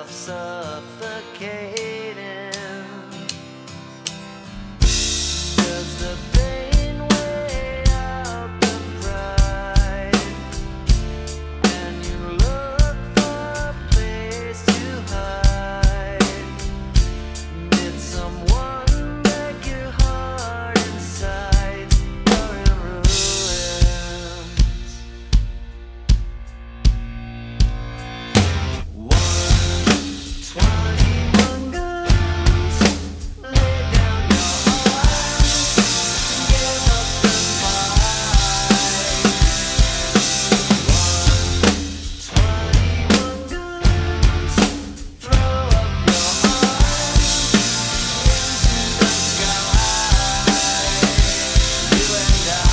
yourself suffocating. Does the pain weigh out the pride? And you look for a place to hide. Did someone break your heart inside? You're in ruins. 21 guns, lay down your arms, give up the fight. 21 guns, throw up your arms into the sky. You and I.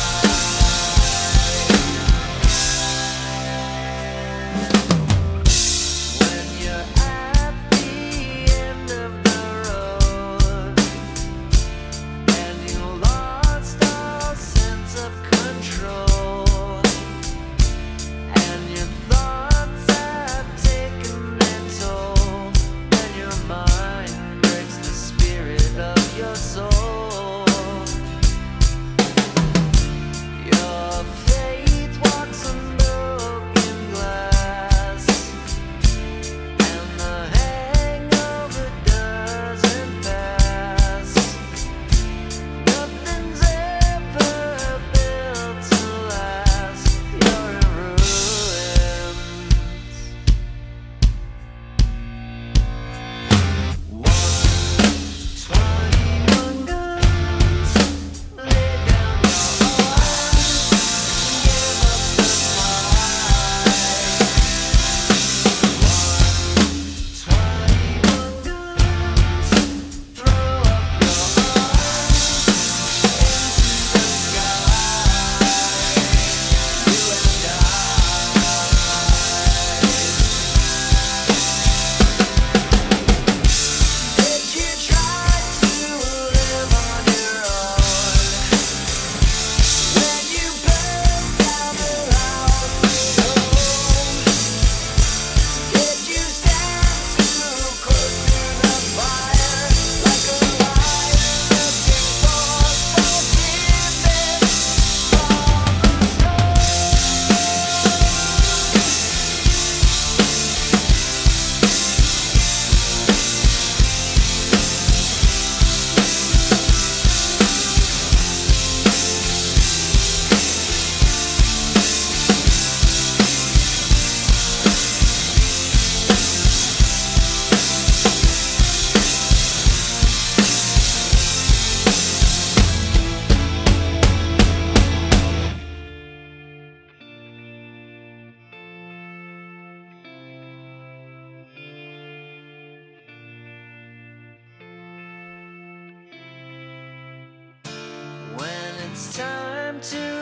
When you're at the end of the road and you lost all sense of control, and your thoughts have taken their toll, and your mind breaks the spirit of your soul. Your faith walks on broken glass, and the hangover doesn't pass. Nothing's ever built to last. You're in ruins. 21 guns, lay down your arms, give up the fight. 21 guns, throw up your arms into the sky. You and I. Did you try to live on your own when you burned down the house at home? Did you stand too close to the fire like a liar looking for forgiveness from the stone? When it's time to